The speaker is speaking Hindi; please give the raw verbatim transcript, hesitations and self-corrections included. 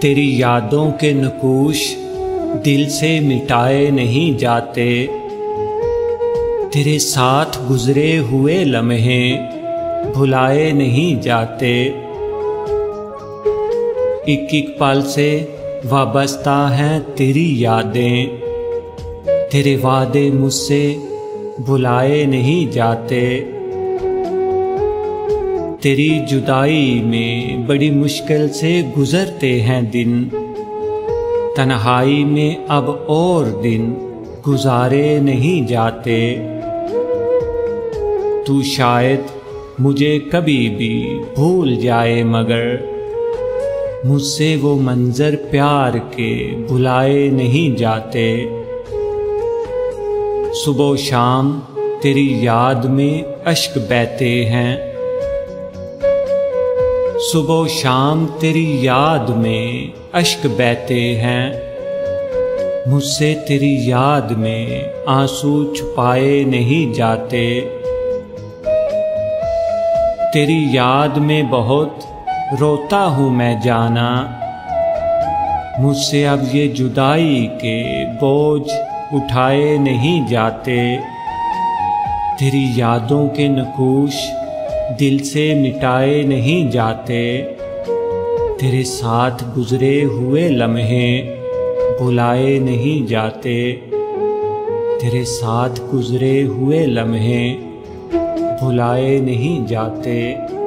तेरी यादों के नकूश दिल से मिटाए नहीं जाते। तेरे साथ गुजरे हुए लम्हे भुलाए नहीं जाते। एक एक पल से वाबस्ता हैं तेरी यादें। तेरे वादे मुझसे भुलाए नहीं जाते। तेरी जुदाई में बड़ी मुश्किल से गुजरते हैं दिन। तन्हाई में अब और दिन गुजारे नहीं जाते। तू शायद मुझे कभी भी भूल जाए मगर मुझसे वो मंजर प्यार के भुलाए नहीं जाते। सुबह शाम तेरी याद में अश्क बहते हैं। सुबह शाम तेरी याद में अश्क बहते हैं। मुझसे तेरी याद में आंसू छुपाए नहीं जाते। तेरी याद में बहुत रोता हूँ मैं जाना। मुझसे अब ये जुदाई के बोझ उठाए नहीं जाते। तेरी यादों के नकूश दिल से मिटाए नहीं जाते। तेरे साथ गुजरे हुए लम्हे भुलाए नहीं जाते। तेरे साथ गुजरे हुए लम्हे भुलाए नहीं जाते।